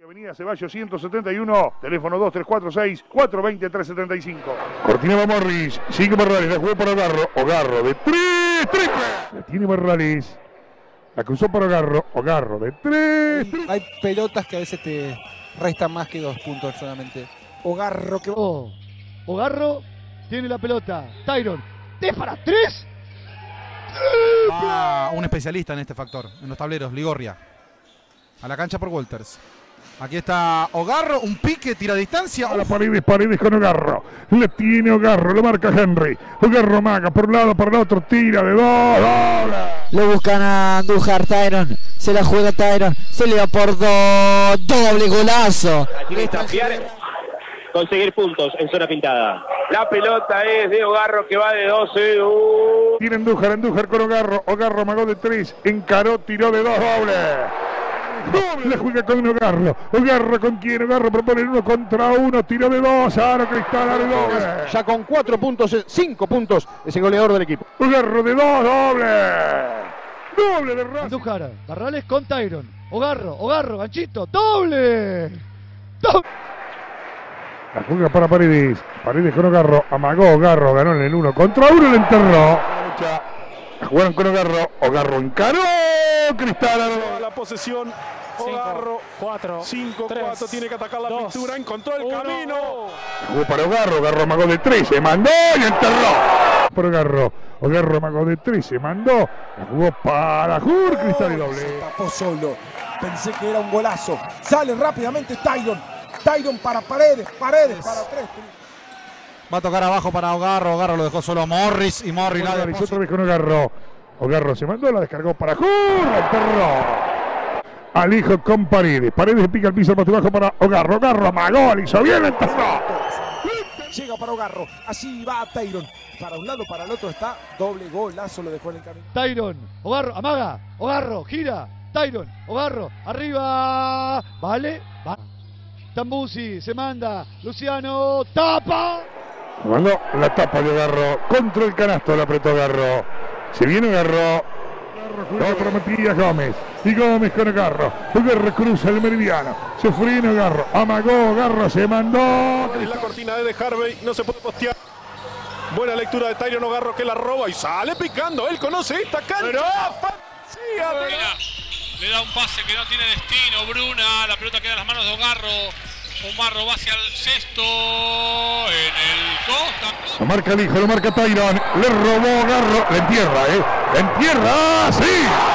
Avenida Ceballos 171, teléfono 2346-420-375. Cortina va Morris, sigue Morales, la jugó para Ogarro de 3, triple. La tiene Morales, la cruzó para Ogarro de 3. Hay pelotas que a veces te restan más que 2 puntos solamente. Ogarro que... Ogarro tiene la pelota, Tyron, ¡de para 3! Un especialista en este factor, en los tableros, Ligorria. A la cancha por Walters. Aquí está Ogarro, un pique, tira a distancia. A la Paredes con Ogarro. Le tiene Ogarro, lo marca Henry. Ogarro maga por un lado, por el otro, tira de 2, doble. Lo buscan a Andújar, Tyron. Se la juega Tyron. Se le da por 2, doble golazo. Aquí desafiar, conseguir puntos en zona pintada. La pelota es de Ogarro que va de 12. Tiene Andújar con Ogarro. Ogarro amagó de 3, encaró, tiró de 2, doble. La juega con Ogarro. Ogarro con quién. Ogarro propone 1 contra 1. Tiro de 2. Aro Cristal, aro doble. Ya con 4 puntos, 5 puntos es el goleador del equipo. Ogarro de 2, doble. Doble de Racing. Andújar, Barrales con Tyron. Ogarro, ganchito, doble. La juega para Paredes. Paredes con Ogarro. Amagó Ogarro. Ganó en el 1 contra 1. Le enterró. La jugaron con Ogarro. Ogarro encaró. Cristal. La posesión. Ogarro. 5, 4. Tiene que atacar la pintura. Encontró el camino. Jugó para Ogarro. Ogarro amagó de 3. Se mandó y enterró. Por Ogarro. Ogarro amagó de 3. Se mandó. La jugó para Jur. Cristal y doble. Se tapó solo. Pensé que era un golazo. Sale rápidamente Tyron. Tyron para Paredes para 3. Va a tocar abajo para Ogarro. Ogarro lo dejó solo a Morris. Y Morris la otra vez con Ogarro. Ogarro se mandó, la descargó para Jur. Enterró. Al hijo con Paredes. Paredes pica el piso más bajo para Ogarro. Ogarro amagó. Le hizo bien. Enterró. Llega para Ogarro. Así va Tyron. Para un lado, para el otro está. Doble golazo. Lo dejó en el camino. Tyron, Ogarro, amaga. Ogarro, gira. Tyron, Ogarro, arriba. Vale. Va. Tambusi, se manda. Luciano, tapa. Mandó la tapa de Ogarro. Contra el canasto la apretó Ogarro. Se viene Ogarro. Ogarro para Matías Gómez. Y Gómez con Ogarro. Ogarro cruza el meridiano. Se frena Ogarro. Amagó Ogarro. Se mandó. Es la cortina de Harvey. No se puede postear. Buena lectura de Tyron Ogarro que la roba y sale picando. Él conoce esta cancha. Le da un pase que no tiene destino. Bruna. La pelota queda en las manos de Ogarro. Omarro va hacia el cesto. En el costa. Lo marca el hijo, lo marca Tyron. Le robó Ogarro. Le entierra, Le entierra. ¡Sí!